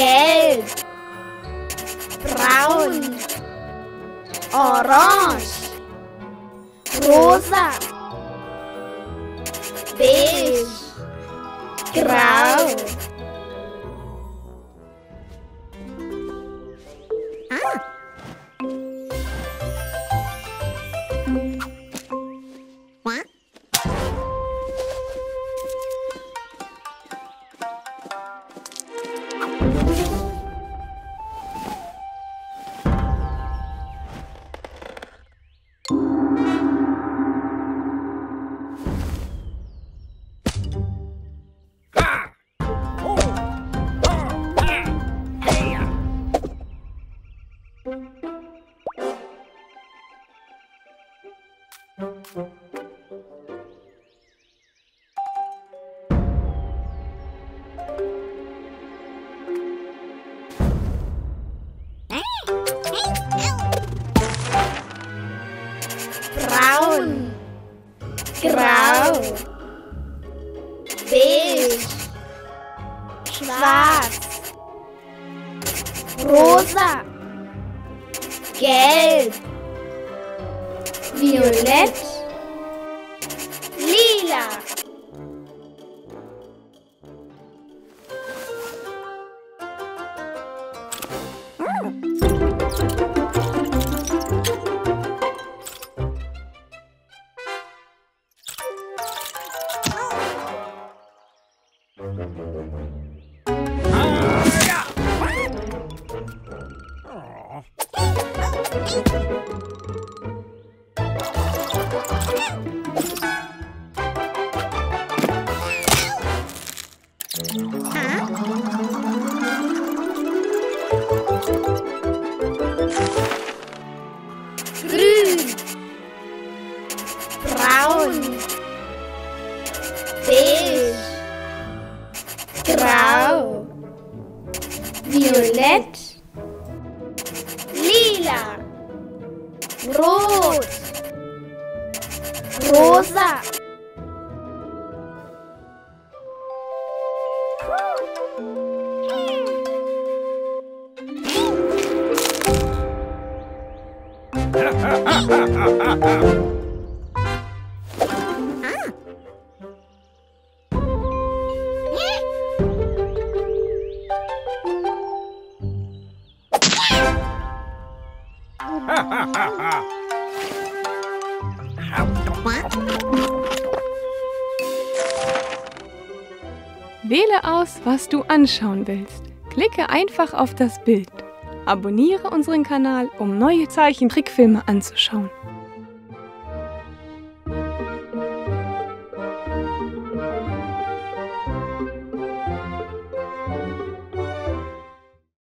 gelb, braun, orange, rosa, beige, grau. Braun, grau, beige, schwarz, rosa, gelb, violett, lila. Grün, braun, beige, grau, violett, lila, rot, rosa. Wähle aus, was du anschauen willst. Klicke einfach auf das Bild. Abonniere unseren Kanal, um neue Zeichentrickfilme anzuschauen.